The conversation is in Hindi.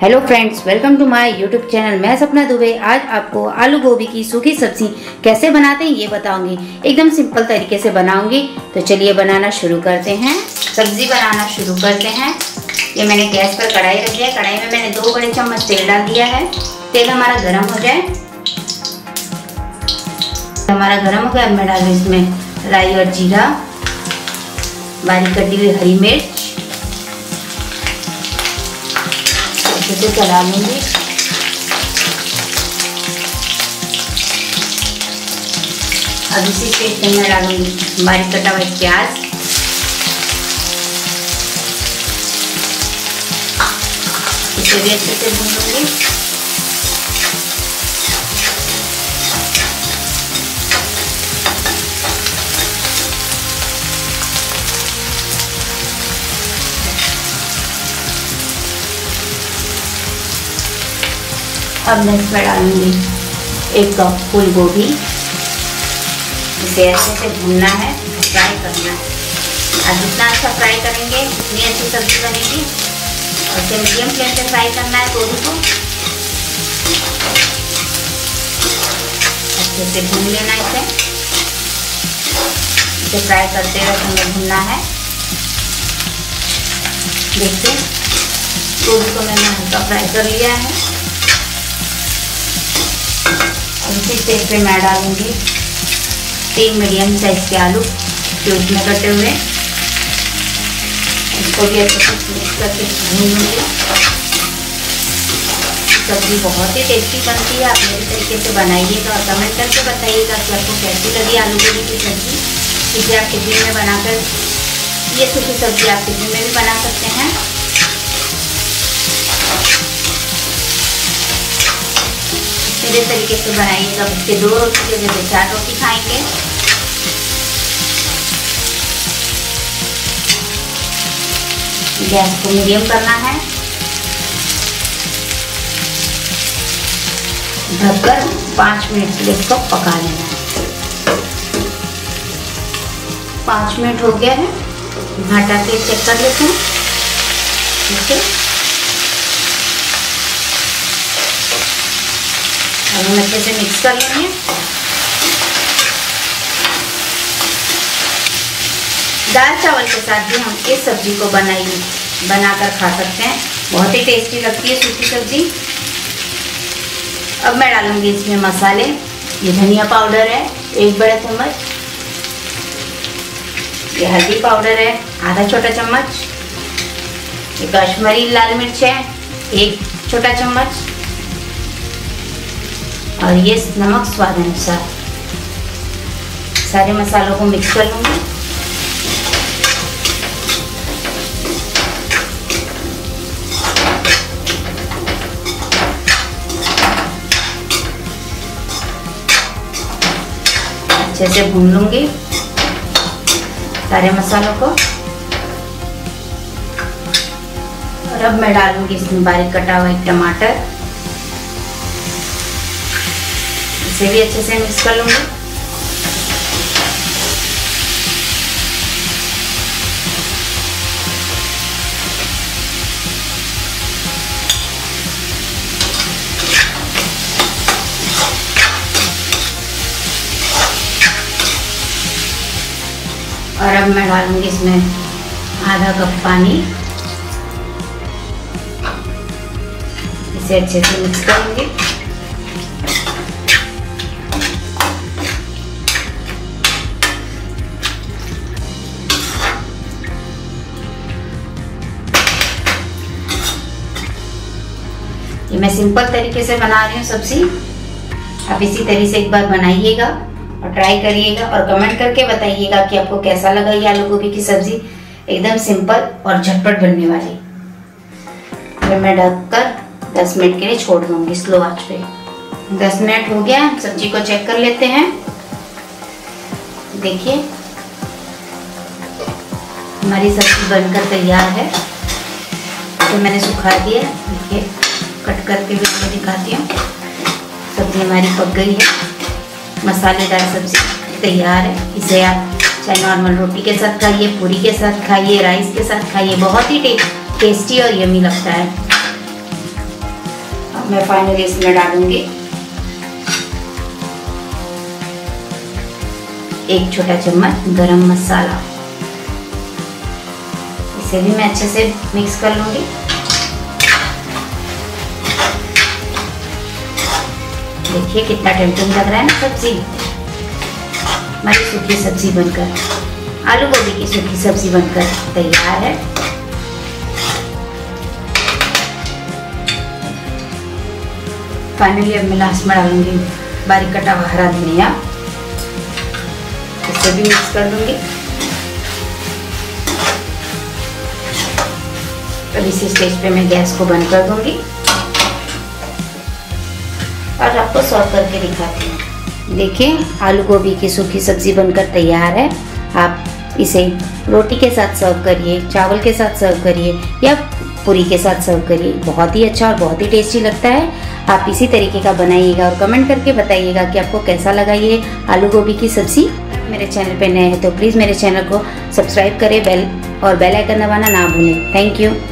Hello friends, welcome to my YouTube channel. मैं सपना दुबे आज आपको आलू गोभी की सूखी सब्जी कैसे बनाते हैं ये बताऊंगी। एकदम सिंपल तरीके से बनाऊंगी। तो चलिए बनाना शुरू करते हैं। सब्जी बनाना शुरू करते हैं। ये मैंने गैस पर कढ़ाई रख दिया। कढ़ाई में मैंने 2 बड़े चम्मच तेल डाल दिया है। तेल हमारा गर्म हो जाए। हमारा गर्म हो गया। अब मैं डाल रही इसमें राई और जीरा, बारीक कटी हुई हरी मिर्च, अच्छे से चला लूंगी। अब इसी पेस्ट में डालूंगी बारीक कटा हुआ प्याज, इसे भी अच्छे से भून लूंगी। अब मैं इसमें डालूंगी 1 कप फूल गोभी। इसे अच्छे से भूनना है, फ्राई करना है। और जितना अच्छा फ्राई करेंगे उतनी अच्छी सब्जी बनेगी। और इसे मीडियम फ्लेम पे फ्राई करना है गोभी को। अच्छे से भून लेना है। इसे फ्राई करते हुए हमें भूनना है। देखिए गोभी को मैंने हल्का फ्राई कर लिया है। इसी स्टेज पे मैं डालूंगी 3 मीडियम साइज के आलू जो उसमें कटे हुए। इसको भी अच्छे से मिक्स करके भून लूंगी। सब्जी बहुत ही टेस्टी बनती है। आप मेरे तरीके से बनाइएगा और कमेंट करके बताइएगा कि आपको कैसी लगी आलू गोभी की सब्जी। इसे आप टिफिन में बनाकर, ये सूखी सब्जी आप टिफिन में भी बना सकते हैं। मेरे तरीके से बनाइएगा। बच्चे 2 रोटी के जगह 4 रोटी खाएंगे। गैस को मीडियम करना है। ढककर 5 मिनट के लिए इसको पका लेना है। 5 मिनट हो गया है। हटा के चेक कर लेते हैं। ठीक है, अब हम अच्छे से मिक्स कर लेंगे। दाल चावल के साथ भी हम इस सब्जी को बनाकर खा सकते हैं। बहुत ही टेस्टी लगती है सूखी सब्जी। अब मैं डालूंगी इसमें मसाले। ये धनिया पाउडर है 1 बड़ा चम्मच। ये हल्दी पाउडर है आधा छोटा चम्मच। ये कश्मीरी लाल मिर्च है 1 छोटा चम्मच। और ये नमक स्वाद अनुसार। सारे मसालों को मिक्स कर लूंगी। अच्छे से भून लूंगी सारे मसालों को। और अब मैं डालूंगी इसमें बारीक कटा हुआ 1 टमाटर। इसे भी अच्छे से मिक्स कर लूंगी। और अब मैं डालूंगी इसमें आधा कप पानी। इसे अच्छे से मिक्स करूंगी। ये मैं सिंपल तरीके से बना रही हूँ सब्जी। आप इसी तरीके से एक बार बनाइएगा और ट्राई करिएगा और कमेंट करके बताइएगा कि आपको कैसा लगा ये आलू गोभी की सब्जी। एकदम सिंपल और झटपट बनने वाली। फिर मैं ढककर 10 मिनट के लिए छोड़ दूंगी स्लो आंच पे। 10 मिनट हो गया। सब्जी को चेक कर लेते हैं। देखिए हमारी सब्जी बनकर तैयार है। तो मैंने सुखा दिया। देखिए कट करके भी आपको दिखाती हूँ। सब्जी हमारी पक गई है। मसालेदार सब्जी तैयार है। इसे आप चाहे नॉर्मल रोटी के साथ खाइए, पूरी के साथ खाइए, राइस के साथ खाइए, बहुत ही टेस्टी और यमी लगता है। अब मैं फाइनली इसमें डालूंगी 1 छोटा चम्मच गरम मसाला। इसे भी मैं अच्छे से मिक्स कर लूंगी। देखिए कितना टेम्पटिंग लग रहा है ना सब्जी। हमारी सूखी सब्जी बनकर, आलू गोभी की सूखी सब्जी बनकर तैयार है। फाइनली अब मैं लास्ट में डालूंगी बारीक कटा हुआ हरा धनिया। इसे भी मिक्स कर दूंगी। अब इसी स्टेज पे मैं गैस को बंद कर दूंगी और आपको सर्व करके दिखाती हूँ। देखिए आलू गोभी की सूखी सब्जी बनकर तैयार है। आप इसे रोटी के साथ सर्व करिए, चावल के साथ सर्व करिए या पूरी के साथ सर्व करिए। बहुत ही अच्छा और बहुत ही टेस्टी लगता है। आप इसी तरीके का बनाइएगा और कमेंट करके बताइएगा कि आपको कैसा लगा ये आलू गोभी की सब्जी। मेरे चैनल पे नए हैं तो प्लीज़ मेरे चैनल को सब्सक्राइब करें, बेल आइकन दबाना ना भूलें। Thank you.